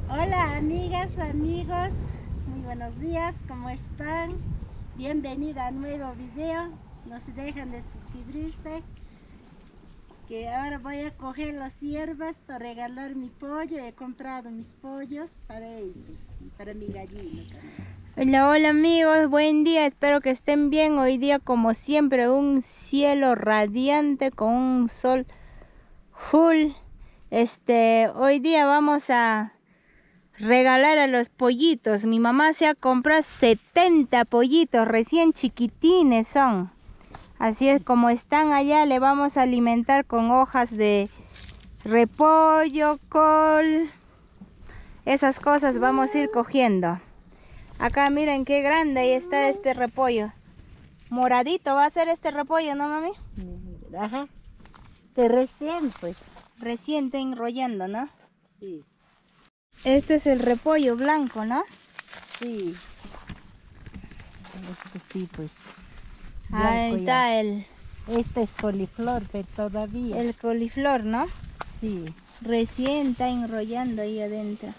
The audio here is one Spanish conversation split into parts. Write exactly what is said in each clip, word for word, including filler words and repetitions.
Hola amigas, amigos, muy buenos días, ¿cómo están? Bienvenida a un nuevo video, no se dejen de suscribirse, que ahora voy a coger las hierbas para regalar mi pollo. He comprado mis pollos para ellos y para mi gallina también. Hola, hola amigos, buen día, espero que estén bien. Hoy día como siempre un cielo radiante con un sol full. Este, hoy día vamos a regalar a los pollitos. Mi mamá se ha comprado setenta pollitos, recién chiquitines son. Así es como están allá, le vamos a alimentar con hojas de repollo, col. Esas cosas vamos a ir cogiendo. Acá miren qué grande ahí está este repollo. Moradito va a ser este repollo, ¿no, mami? Ajá, de recién pues. Recién está enrollando, ¿no? Sí. Este es el repollo blanco, ¿no? Sí. Este sí pues. Ahí Blanco está ya. el, Este es coliflor, pero todavía. el coliflor, ¿no? Sí. Recién está enrollando ahí adentro.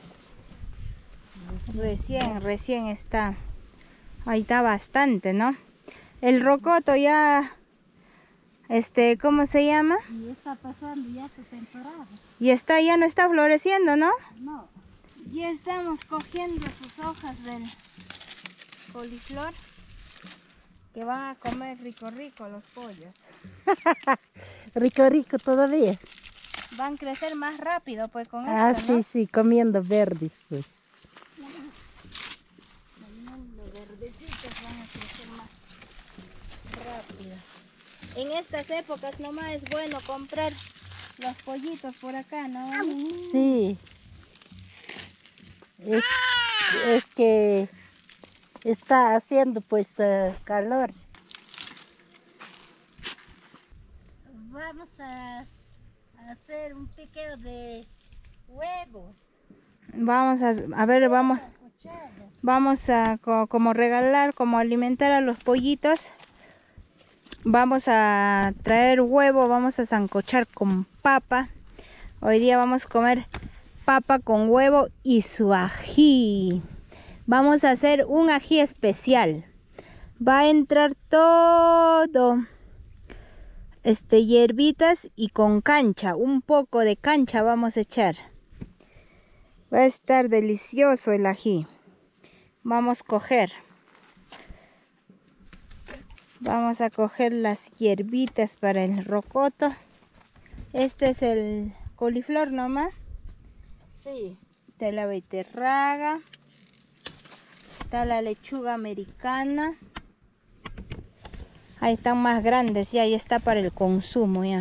Recién, recién está. Ahí está bastante, ¿no? El rocoto ya, este, ¿cómo se llama? Y está pasando ya su temporada. Y está, ya no está floreciendo, ¿no? No. Ya estamos cogiendo sus hojas del coliflor, que van a comer rico rico los pollos. Rico, rico todavía. Van a crecer más rápido pues con Ah, esto, ¿no? sí, sí, comiendo verdes pues. Los verdecitos van a crecer más rápido. En estas épocas nomás es bueno comprar los pollitos por acá, ¿no? Sí. Es, es que está haciendo pues uh, calor. Vamos a hacer un piqueo de huevo. Vamos a, a ver, vamos, vamos a co- como regalar, como alimentar a los pollitos. Vamos a traer huevo, vamos a sancochar con papa. Hoy día vamos a comer papa con huevo y su ají. Vamos a hacer un ají especial. Va a entrar todo, este, hierbitas y con cancha, un poco de cancha vamos a echar. Va a estar delicioso el ají. Vamos a coger. Vamos a coger las hierbitas para el rocoto. Este es el coliflor nomás. Sí. Está la beterraga. Está la lechuga americana. Ahí están más grandes y ahí está para el consumo ya.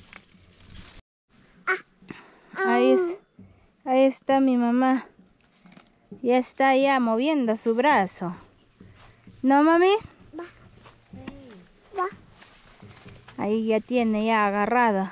Ahí, es, ahí está mi mamá. Ya está ya moviendo su brazo. ¿No, mami? Ahí ya tiene ya agarrado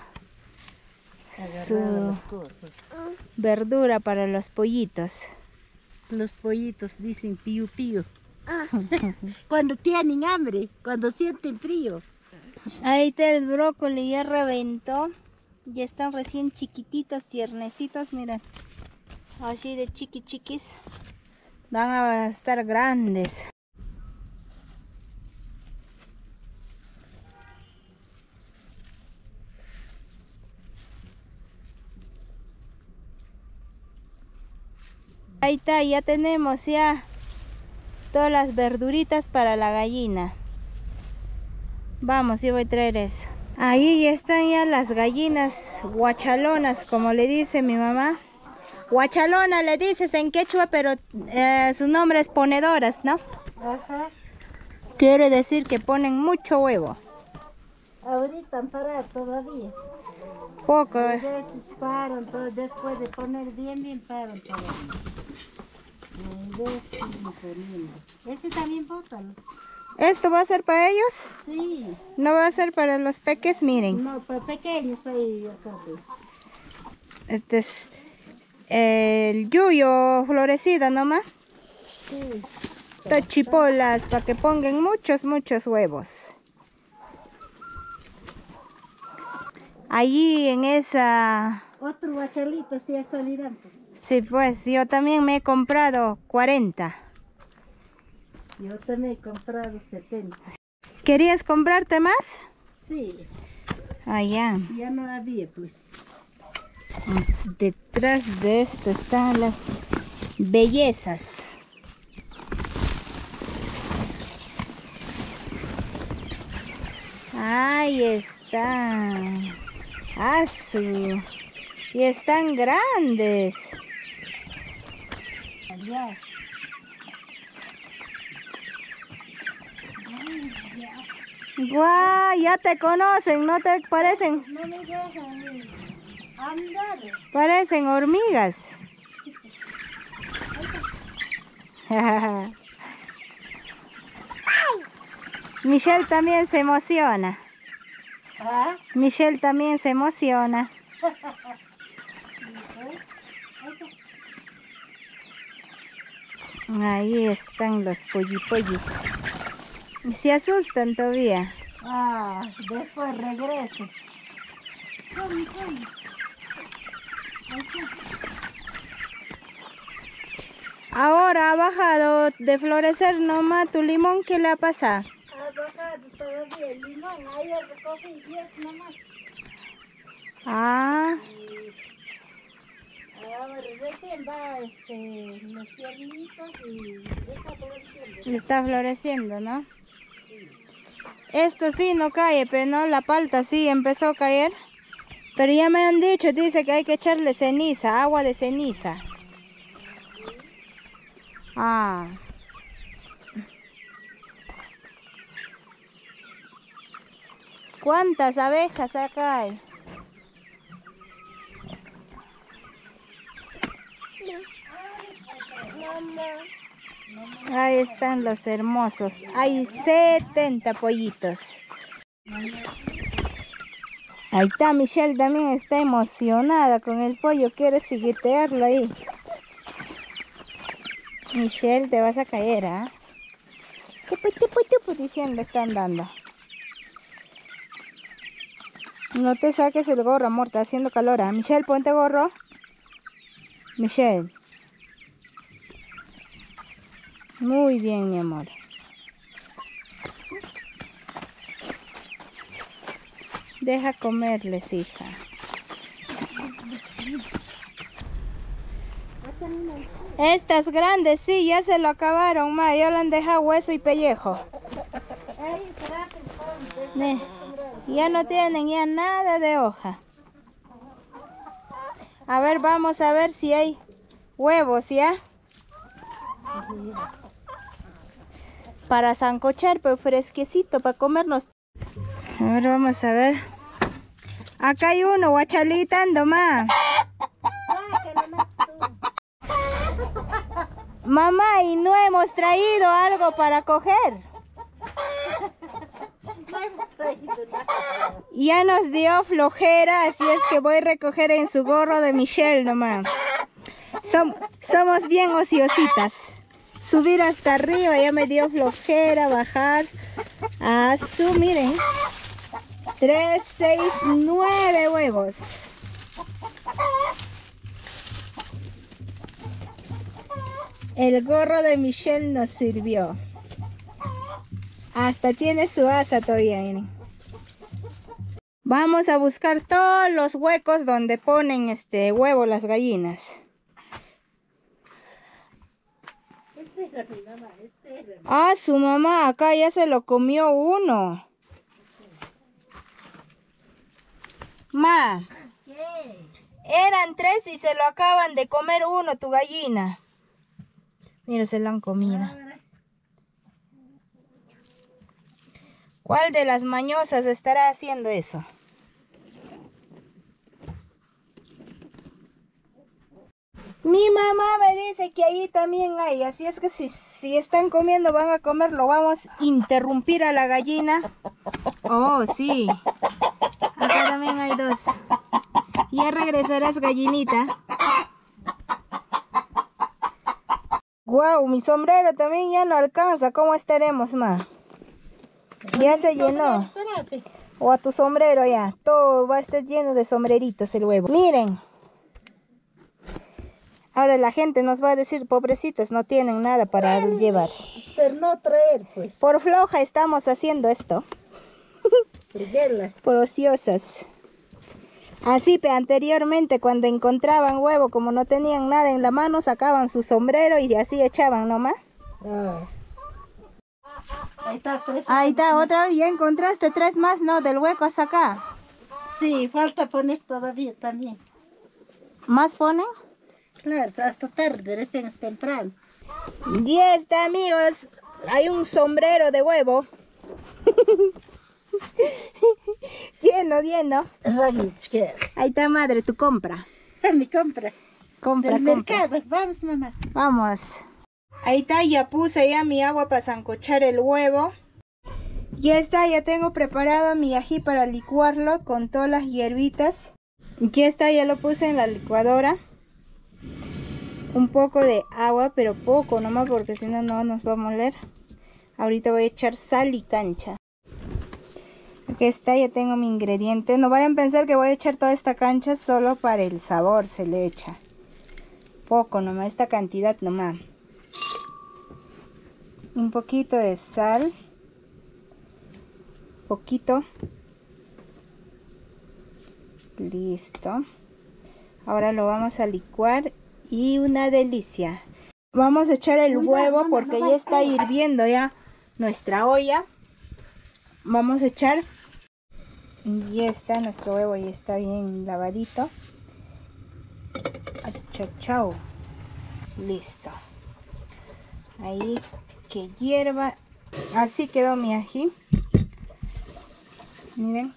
su verdura para los pollitos. Los pollitos dicen piu piu. Cuando tienen hambre, cuando sienten frío. Ahí está el brócoli, ya reventó. Ya están recién chiquititos, tiernecitos, miren. Así de chiqui chiquis. Van a estar grandes. Ahí está, ya tenemos ya todas las verduritas para la gallina. Vamos, yo voy a traer eso. Ahí ya están ya las gallinas guachalonas, como le dice mi mamá. Guachalona le dices en quechua, pero eh, su nombre es ponedoras, ¿no? Ajá. Quiere decir que ponen mucho huevo. Ahorita han parado todavía. Poco. A veces paran, todo, después de poner bien, bien paran todavía. A veces siguen poniendo. Ese también bótalo. ¿Esto va a ser para ellos? Sí. No va a ser para los peques, miren. No, para pequeños ahí acá. Pues. Este es el yuyo florecido nomás. Sí. Tochipolas para que pongan muchos, muchos huevos. Allí en esa... Otro guachalito sí salirán pues. Sí, pues yo también me he comprado cuarenta. Yo también he comprado setenta. ¿Querías comprarte más? Sí. Ah, ya. Ya no había, pues. Detrás de esto están las bellezas. Ahí están. ¡Asu! Y están grandes. Allá. ¡Guau! Ya te conocen, ¿no te parecen? No me dejan andar. Parecen hormigas. Michelle también se emociona. ¿Ah? Michelle también se emociona. Ahí están los pollipollis. Y se asustan todavía. Ah, después regreso. Come, come. Ahora ha bajado de florecer nomás tu limón. ¿Qué le ha pasado? Ha bajado todavía el limón. Ayer recogí diez nomás. Ah, Y ahora recién va este, los tiernitos y está floreciendo. está floreciendo, ¿no? Esto sí no cae, pero no, la palta sí empezó a caer. Pero ya me han dicho, dice que hay que echarle ceniza, agua de ceniza. Ah. ¿Cuántas abejas acá hay? Ahí están los hermosos. Hay setenta pollitos. Ahí está, Michelle también está emocionada con el pollo. Quiere seguitearlo ahí. Michelle, te vas a caer, ¿ah? ¿eh? Tupu, tupu, tupu, diciendo están dando. No te saques el gorro, amor. Está haciendo calor, ¿ah? ¿eh? Michelle, ponte gorro. Michelle. Muy bien, mi amor. Deja comerles, hija. Estas grandes, sí, ya se lo acabaron, ma. Ya le han dejado hueso y pellejo. Ne, ya no tienen ya nada de hoja. A ver, vamos a ver si hay huevos, ¿ya? Para sancochar, pues fresquecito, para comernos. A ver, vamos a ver. Acá hay uno guachalitando, ma. Mamá, y no hemos traído algo para coger. No hemos traído nada. Ya nos dio flojera, así es que voy a recoger en su gorro de Michelle nomás. Som- somos bien ociositas. Subir hasta arriba ya me dio flojera, bajar. A su, miren. tres, seis, nueve huevos. El gorro de Michelle nos sirvió. Hasta tiene su asa todavía, miren. Vamos a buscar todos los huecos donde ponen este huevo las gallinas. Espérame, mamá, espérame. Ah, su mamá, acá ya se lo comió uno. Ma, ¿Qué? eran tres y se lo acaban de comer uno, tu gallina. Mira, se lo han comido. Ahora, ¿Cuál de las mañosas estará haciendo eso? Mi mamá me dice que ahí también hay, así es que si, si están comiendo, van a comer, lo vamos a interrumpir a la gallina. Oh, sí. Acá también hay dos. Ya regresarás, gallinita. Guau, mi sombrero también ya no alcanza. ¿Cómo estaremos, ma? Ya se llenó. espérate. O a tu sombrero ya. Todo va a estar lleno de sombreritos el huevo. Miren. Ahora la gente nos va a decir, pobrecitos, no tienen nada para Ay, llevar. Pero no traer, pues. Por floja estamos haciendo esto. Triguela. Por ociosas. Así, pe, anteriormente cuando encontraban huevo, como no tenían nada en la mano, sacaban su sombrero y así echaban nomás. Ah. Ahí está, tres. Ahí está, más. otra vez, ya encontraste tres más, ¿no? Del hueco hasta acá. Sí, falta poner todavía también. ¿Más ponen? Claro, hasta tarde, recién es temprano. Y está, amigos, hay un sombrero de huevo. Lleno, lleno. Ahí está, madre, tu compra. Mi compra. Compra, Del compra. mercado. Vamos, mamá. Vamos. Ahí está, ya puse ya mi agua para sancochar el huevo. Ya está, ya tengo preparado mi ají para licuarlo con todas las hierbitas. Ya está, ya lo puse en la licuadora. Un poco de agua, pero poco nomás porque si no, no nos va a moler. Ahorita voy a echar sal y cancha. Aquí está, ya tengo mi ingrediente. No vayan a pensar que voy a echar toda esta cancha solo para el sabor, se le echa. Poco nomás, esta cantidad nomás. Un poquito de sal. Poquito. Listo. Ahora lo vamos a licuar y una delicia. Vamos a echar el huevo porque ya está hirviendo ya nuestra olla. Vamos a echar. Ya está nuestro huevo, ya está bien lavadito. Chao, chao. Listo. Ahí que hierva. Así quedó mi ají. Miren.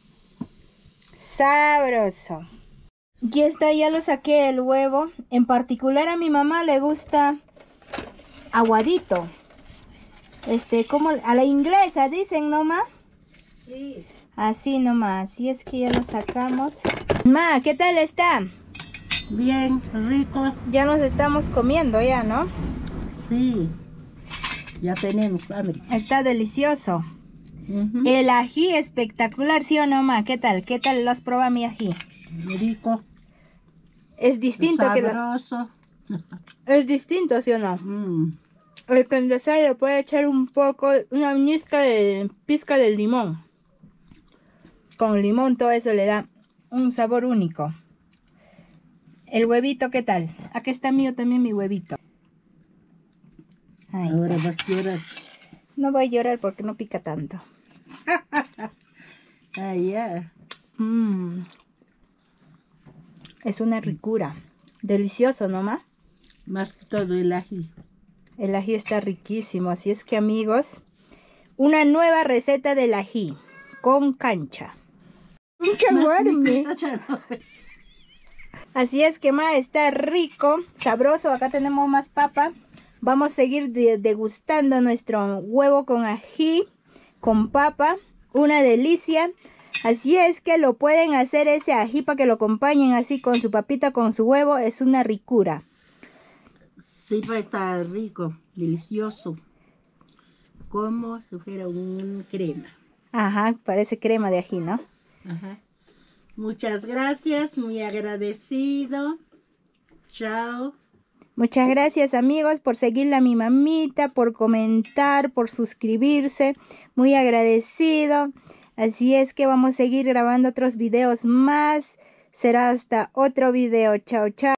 Sabroso. Ya está, ya lo saqué el huevo. En particular a mi mamá le gusta aguadito. Este, como a la inglesa dicen, ¿no, ma? Sí. Así nomás, así es que ya lo sacamos. Ma, ¿qué tal está? Bien, rico. Ya nos estamos comiendo ya, ¿no? Sí. Ya tenemos hambre. Está delicioso. Uh-huh. El ají espectacular, ¿sí o no, ma? ¿Qué tal? ¿Qué tal lo has probado mi ají? Rico. Es distinto que la... Sabroso. Es distinto, ¿sí o no? Mm. El que le puede echar un poco, una ñisca de pizca de limón. Con limón todo eso le da un sabor único. El huevito, ¿qué tal? Aquí está mío también mi huevito. Ahí Ahora está. vas a llorar. No voy a llorar porque no pica tanto. Ah, ya. Mm. Es una ricura. Delicioso, ¿no, ma? Más que todo el ají. El ají está riquísimo. Así es que, amigos, una nueva receta del ají con cancha. Así es que, ma, está rico, sabroso. Acá tenemos más papa. Vamos a seguir de degustando nuestro huevo con ají, con papa. Una delicia. Así es que lo pueden hacer ese ají para que lo acompañen así con su papita, con su huevo. Es una ricura. Sí, va a estar rico, delicioso. Como si fuera un crema. Ajá, parece crema de ají, ¿no? Ajá. Muchas gracias, muy agradecido. Chao. Muchas gracias, amigos, por seguirle a mi mamita, por comentar, por suscribirse. Muy agradecido. Así es que vamos a seguir grabando otros videos más. Será hasta otro video. Chao, chao.